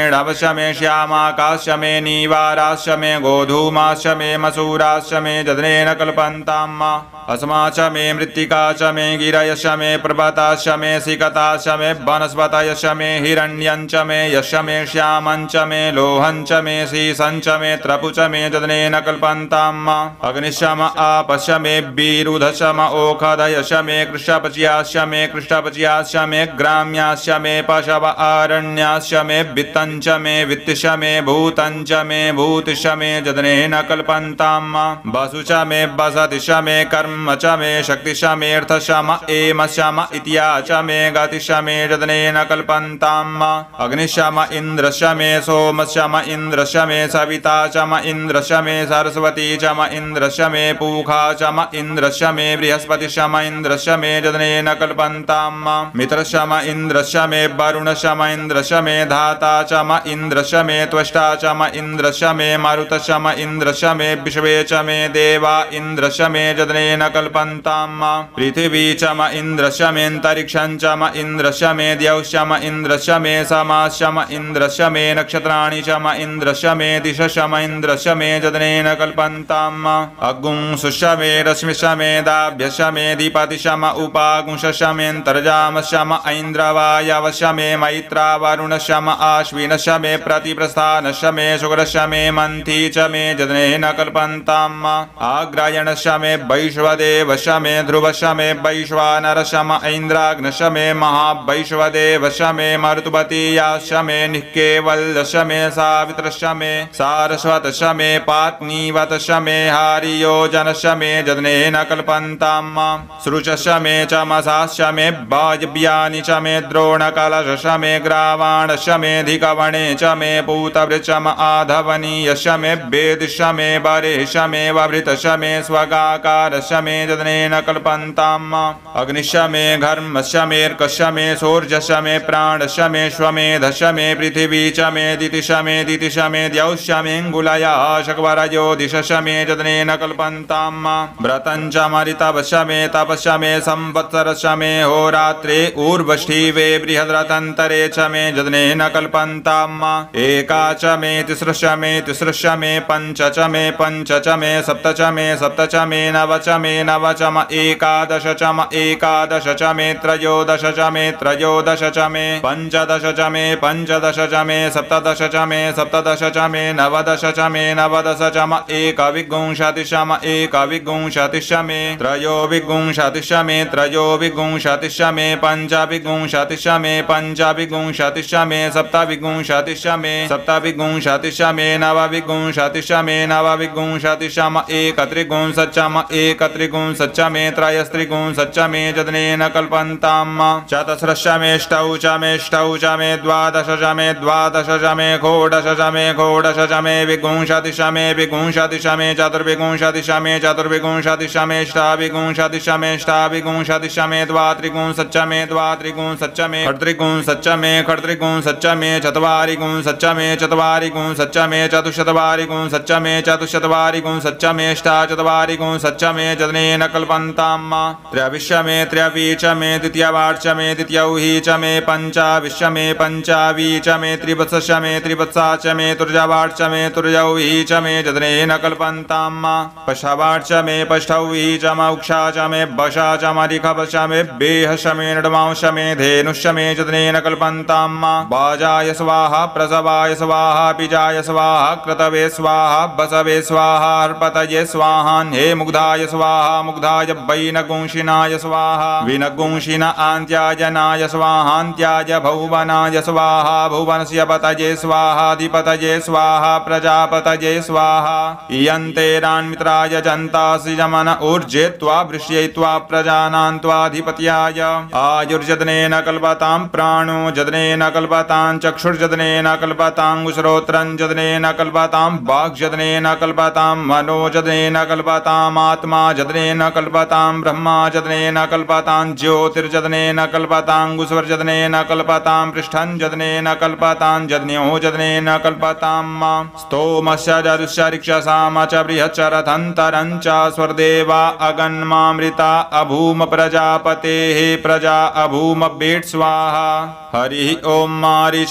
S1: मेढवश्च मे श्यामाकाश्च मे नीवाराश्च मे गोधूमाश्च मे मसूराश्च मे जदनेन कल्पन्ताम् अस्माच मे मृत्तिका च मे गिरयश्च मे पर्वताश्च मे सिकताश्च मे वनस्पतयश्च मे हिरण्यञ्च मे यश्च मे श्यामञ्च मे लोहञ्च मे शीसञ्च मे त्रपुच मे जदनेन कल्पन्ताम् अग्निश्च म आपश्च मे बीरुधश्च म ओखधयश्च मे कृष्णपच्याश्च मे कृष्णपच्याश्च मे ग्राम्याश्च मे पशव आरण्याश्च मे वित्तञ्च मे वित्तिश्च मे भूतञ्च मे भूतिश्च मे जदनेन कल्पन्ताम् वसुच मे वसतिश्च मे कर्म च मे शक्तिश्च मे अर्थश्च म एमश्च म इत्या च मे गतिश्च मे जदनेन कल्पन्ताम् अग्निश्च म इन्द्रश्च मे सोमश्च म इन्द्रश्च मे सविता च म इन्द्रश्च मे सरस्वती च म इन्द्रश्च मे पूखा च म इन्द्रश्च मे बृहस्पतिश्च म इन्द्रश्च मे जदनेन कल्पन्ताम् मित्रश्च म इन्द्रश्च मे वरुणश्च म इन्द्रश्च मे धाता च म इन्द्रश्च मे त्वष्टा च म इन्द्रश्च मे मारुतश्च म इन्द्रश्च मे विश्वे च मे देवा इन्द्रश्च मे जदनेन कल्पन्ताम् पृथिवी च म इन्द्रश्च मे अन्तरिक्षं च म इन्द्रश्च मे द्यौश्च म इन्द्रश्च मे समाश्च म इन्द्रश्च मे नक्षत्राणि च म इन्द्रश्च मे दिशश्च म इन्द्रश्च मे जदनेन कल्पन्ताम् अग्गुंसुश्च मे रश्मिश्च मे दाभ्यश्च मे दीपतिश्च म उपागुंसश्च मे अन्तर्जामश्च म ऐन्द्रवायवश्च मे मैत्रा वरुणश्च म आश्विनश्च मे प्रतिप्रस्थानश्च मे शुक्रश्च मे मन्थी च मे जदनेन कल्पन्ताम् आग्रायणश्च मे वैश्वदेवश्च मे ध्रुवश्च मे वैश्वानरश्च म ऐन्द्राग्नश्च मे महावैश्वदेवश्च मे मरुत्वतीयाश्च मे निःकेवल्यश्च मे सावित्रश्च मे सारस्वतश्च मे पात्नीवतश्च मे हारियोजनश्च मे जदनेन कल्पन्ताम् सृचश्च मे चमसाश्च मे वायव्यानि च मे द्रोणकलशश्च मे ग्रावाणश्च मे धिकवणे च मे पूतवृश्च म आधवनीयश्च मे वेदिश्च मे वरेश्च मे वभृतश्च मे स्वगाकारश्च मे जदनेन कल्पन्ताम् अग्निश्च मे घर्मश्च मे अर्कश्च मे सूर्यश्च मे प्राणश्च मे श्वमेधश्च मे पृथिवी च मे दितिश्च मे दितिश्च मे द्यौश्च मे अंगुलया शकवरयो दिशश्च मे जदनेन कल्पन्ताम् व्रतञ्च मरितवश्च मे तपश्च मे संवत्सरश्च मे होरात्रे ऊर्वष्ठीवे बृहद्रतन्तरे च मे जदनेन कल्पन्ताम् एका च मे तिस्रश्च मे तिस्रश्च मे पञ्च च मे पञ्च च मे सप्त च मे सप्त च मे नव च मे नव च म एकादश च म एकादश च मे त्रयोदश च मे त्रयोदश च मे पञ्चदश च मे पञ्चदश च मे सप्तदश च मे सप्तदश च मे नवदश च मे नवदश च म एकविंशतिश्च म एकविंशतिश्च मे त्रयोविंशतिश्च मे त्रयोविंशतिश्च मे पञ्चविंशतिश्च मे पञ्चविंशतिश्च मे सप्तविंशतिश्च मे सप्तविंशतिश्च मे नवविंशतिश्च मे नवविंशतिश्च म एकत्रिंशच्च म एकत्रिंशच्च मे त्रयस्त्रिंशच्च मे जदनेन कल्पन्ताम् चतस्रश्च मे अष्टौ च मे अष्टौ च मे द्वादश च मे द्वादश च मे षोडश च मे षोडश च मे विंशतिश्च मे विंशतिश्च मे चतुर्विंशतिश्च मे चतुर्विंशतिश्च मे अष्टाविंशतिश्च मे अष्टाविंशतिश्च मे द्वात्रिंशच्च मे द्वात्रिंशच्च मे षट्त्रिंशच्च मे षट्त्रिंशच्च मे चत्वारिंशच्च मे चत्वारिंशच्च मे चतुश्चत्वारिंशच्च मे चतुश्चत्वारिंशच्च मे अष्टाचत्वारिंशच्च मे जदनेन कल्पन्ताम् त्रयविश्च मे त्रयविच मे द्वितीयवार्च मे द्वितीयौहि च मे पञ्चाविश्च मे पञ्चावि च मे त्रिवत्सश्च मे त्रिवत्सा च मे तुर्यवार्च मे तुर्यौहि च मे जदनेन कल्पन्ताम् पशवार्च मे पष्ठौहि च म उक्षा च मे वशा च म ऋखवश्च मे बेहश्च मे नृमांश्च मे धेनुश्च मे जदनेन कल्पन्ताम् वाजाय स्वाहा प्रसवाय स्वाहा पिजाय स्वाहा क्रतवे स्वाहा बसवे स्वाहा हर्पतये स्वाहान्हे मुग्धाय स्वाहा मुग्धाय वैनगुंशिनाय स्वाहा विनगुंशिन आन्त्यायनाय स्वाहान्त्याय भुवनाय स्वाहा भुवनस्य पतये स्वाहाधिपतये स्वाहा प्रजापतये स्वाहा इयन्तेरान्मित्राय जन्तासि यमन ऊर्जे त्वा वृष्यैत्वा प्रजानां त्वाधिपत्याय आयुर्जदनेन कल्पतां प्राणो जदनेन कल्पतां चक्षुर्जदनेन कल्पतां श्रोत्रं जदनेन कल्पतां वाग्जदनेन कल्पतां मनो जदनेन कल्पताम् आत्मा जदनेन कल्पतां ब्रह्मा जदनेन कल्पतां ज्योतिर्जदनेन कल्पतां गुस्वर्जदनेन कल्पतां पृष्ठं जदनेन कल्पतां जदन्यो जदनेन कल्पतां स्तोमश्च जरुश्च ऋक्षसाम च बृहच्च रथन्तरं च स्वर्देवा अगन्मामृता अभूम प्रजापतेः प्रजा अभूम बेट् स्वाहा हरिः ॐ मारीचं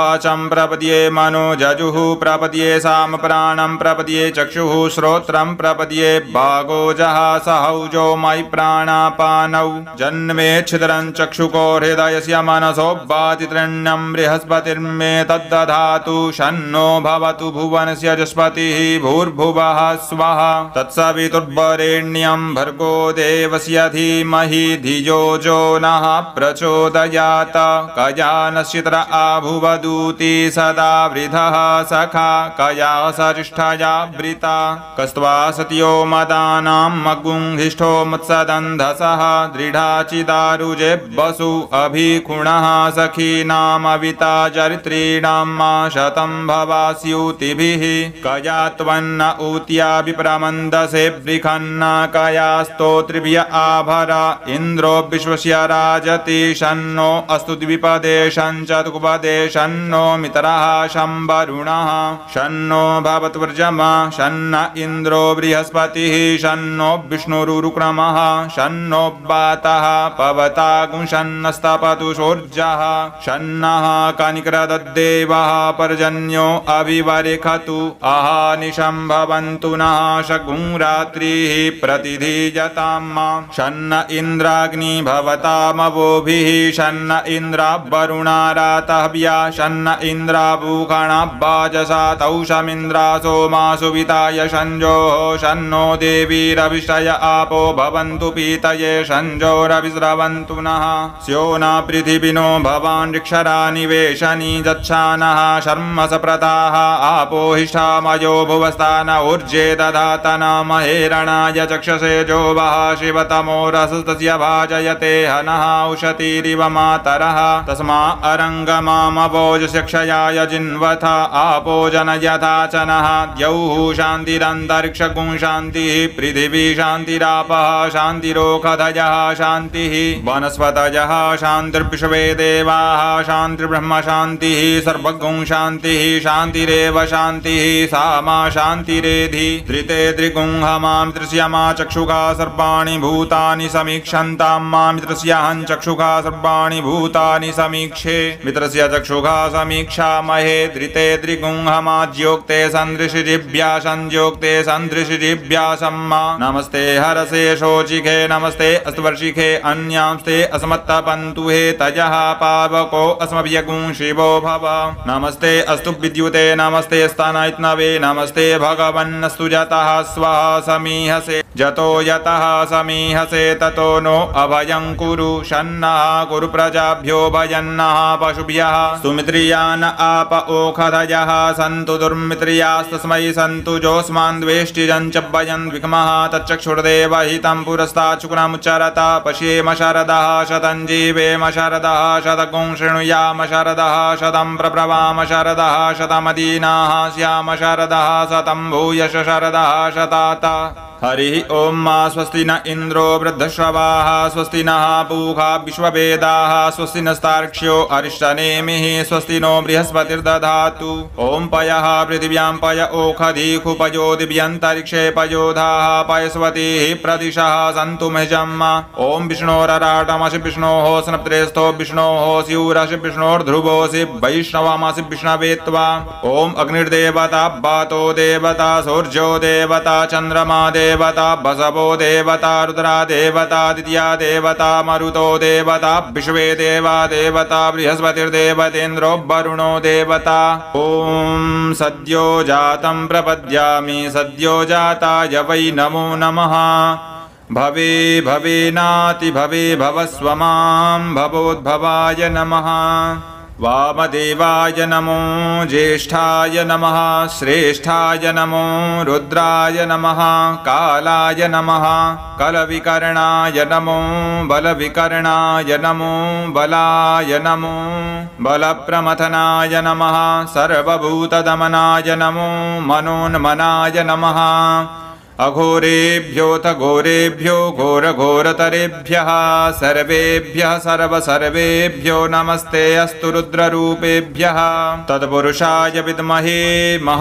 S1: वाचं प्रपद्ये मनो जजुः प्रपद्ये साम प्राणं प्रपद्ये चक्षुः श्रोत्रं प्रपद्ये भागोजः सहौजो मयि प्राणापानौ जन्मे छिद्रं चक्षुको हृदयस्य मनसो भाति त्रिण्यं बृहस्पतिर्मे तद्दधातु शन्नो भवतु भुवनस्य जस्पतिः भूर्भुवः स्वः तत्सवितुर्वरेण्यं भर्गो देवस्य धीमहि धियो जो नः प्रचोदयात् कयानश्चित्र आभुवदूति सदा वृधः सखा कया सजिष्ठया वृता कस्त्वा सत्यो मदानां मगुंहिष्ठो मत्सदन्धसः दृढाचिदारुजे वसु अभिखुणः सखीनामविता चरित्रीणां मा शतं भवास्यूतिभिः कया त्वन्न ऊत्या विप्रमन्दसे बृखन्ना कया स्तोत्रिभ्य आभरा इन्द्रो विश्वस्य राजति शन्नो अस्तु द्विपदे शञ्चतुपदे शन्नो मित्रः शम्बरुणः शन्नो भवत्वर्जमा शन्न इन्द्रो बृहस्पतिः शन्नो विष्णुरुक्रमः शन्नो वातः पवतागुं शन्नस्तपतु शोर्जः शन्नः कनिक्रदद्देवः पर्जन्यो अभिवरेखतु अहानिशं भवन्तु नः शगुं रात्रिः प्रतिधीयतां शन्न इन्द्राग्नि भवतामवोभिः शन्न इन्द्रा वरुणा रातव्या शन्न इन्द्रा भूषणा वाजसा तौषमिन्द्रा सोमा सुविताय संजोः शन्नो देवीरविष्टय आपो भवन्तु पीतये संजोरविस्रवन्तु नः स्यो न पृथिविनो भवान् ऋक्षरा निवेशनी जच्छानः शर्मस प्रताः आपो हिष्ठामयो भुवस्तान ऊर्जे दधातन महेरणाय चक्षसे जो वः शिवतमो रसस्तस्य भाजयते हनः उशतीरिव मातरः तस्मा अरङ्गमामवोजस्य क्षयाय जिन्वथ आपो जनयथा च नः द्यौः शान्तिरन्तरिक्षगुं शान्तिः पृथिवी शान्तिरापः शान्तिरोखधयः शान्तिः वनस्पतयः शान्तिर्विश्वे देवाः शान्तिर्ब्रह्म शान्तिः सर्वगुं शान्तिः शान्तिरेव शान्तिः सा मा शान्तिरेधि धृते त्रिगुंहमां दृश्यमा चक्षुषा सर्वाणि भूतानि समीक्षन्तां मा मित्रस्याहं चक्षुषा सर्वाणि भूतानि समीक्षे मित्रस्य चक्षुषा समीक्षामहे धृते त्रिगुंहमाज्योक्ते सन्दृशिजिभ्या संयोक्ते सन्दृशिजिभ्या सम्मा नमस्ते हरसे शोचिखे नमस्ते अस्वर्षिखे अन्यांस्ते अस्मत्तपन्तु हे तजः पावको अस्मभ्यगुं शिवो भव नमस्ते अस्तु विद्युते नमस्ते स्तनैत्नवे नमस्ते भगवन्नस्तु जतः स्वः समीहसे जतो यतः समीहसे ततो नो अभयं कुरु शन्नः कुरु प्रजाभ्यो भयन्नः पशुभ्यः सुमित्रियान आप ओखधयः सन्तु दुर्मित्रियास्तस्मै सन्तु जोस्मान् द्वेष्टिजं च भयन् विक्मः तच्चक्षुर्देव हितं पुरस्ताच्छुकुनमुच्चरत पश्येम शरदः शतं जीवेम शरदः शतगुं शृणुयाम शरदः शतं प्रब्रवाम शरदः शतमदीनाः स्याम शरदः शतं भूयश शरदः शतात हरिः ओम मा स्वस्ति न इंद्रो वृद्धश्रवाः स्वस्ति नः पूषा विश्ववेदाः स्वस्ति नस्तार्क्ष्यो अरिष्टनेमिः स्वस्ति नो बृहस्पतिर्दधातु ओम पयः पृथिव्यां पय ओखधीः पयो दिव्यन्तरिक्षे पयोधाः पयस्वतीः प्रदिशः सन्तु मह्यम् ओम विष्णोरराटमसि विष्णोः स्नप्त्रेस्थो विष्णोः स्यूरसि विष्णोर्ध्रुवोऽसि वैष्णवमसि विष्णवे त्वा ओम अग्निर्देवता वातो देवता सूर्यो देवता चन्द्रमा देवता बसवो देवता रुद्रा देवता द्वितीया देवता मरुतो देवता विश्वे देवा देवता बृहस्पतिर्देवतेन्द्रो वरुणो देवता ओम सद्यो जातं प्रपद्यामि सद्यो जाताय वै नमो नमः भवे भवेनाति भवे भवस्व मां भवोद्भवाय नमः वामदेवाय नमो ज्येष्ठाय नमः श्रेष्ठाय नमो रुद्राय नमः कालाय नमः कलविकर्णाय नमो बलविकर्णाय नमो बलाय नमो बलप्रमथनाय नमः सर्वभूतदमनाय नमो मनोन्मनाय नमः अघोरेभ्योऽथ घोरेभ्यो घोरघोरतरेभ्यः सर्वेभ्यः सर्वसर्वेभ्यो नमस्ते अस्तु रुद्ररूपेभ्यः तत्पुरुषाय विद्महे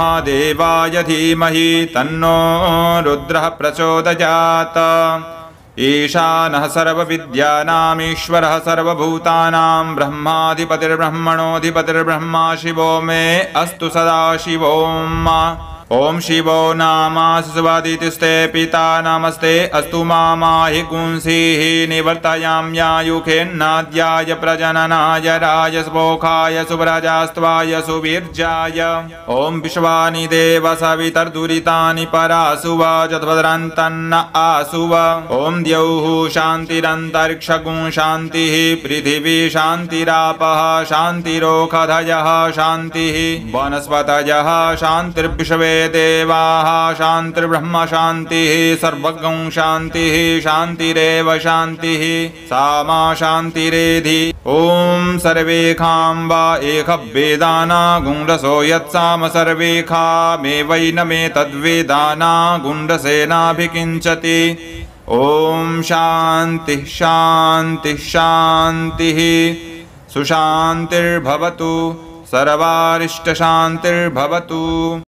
S1: महादेवाय धीमहि तन्नो रुद्रः प्रचोदयात् ईशानः सर्वविद्यानामीश्वरः सर्वभूतानां ब्रह्माधिपतिर्ब्रह्मणोऽधिपतिर्ब्रह्मा शिवो मे अस्तु सदा शिवोम्। ओम शिवो नाम सुवादितिस्ते पिता नमस्ते अस्तु मामाहि कुंसीः निवर्तयाम्यायुखेन्नाद्याय प्रजननाय राजस्पोखाय सुव्रजास्त्वाय सुवीर्याय। ओम विश्वानि देव सवितर्दुरितानि परासुव चतुर्भद्रान्तन्न आसुव। ओम द्यौः शान्तिरन्तरिक्षगुं शान्तिः पृथिवी शान्तिरापः शान्तिरोषधयः शान्तिः वनस्पतयः शान्तिर्विश्वे देवाः शान्तिर्ब्रह्म शान्तिः सर्वगं शान्तिः शान्तिरेव शान्तिः सामा शान्तिरेधि। ॐ सर्वेखां वा एकवेदाना गुण्डसो यत्साम सर्वेखा मे वै न मे तद्वेदाना गुण्डसेनाभिकिञ्चति। ॐ शान्तिः शान्तिः शान्तिः सुशान्तिर्भवतु सर्वारिष्टशान्तिर्भवतु।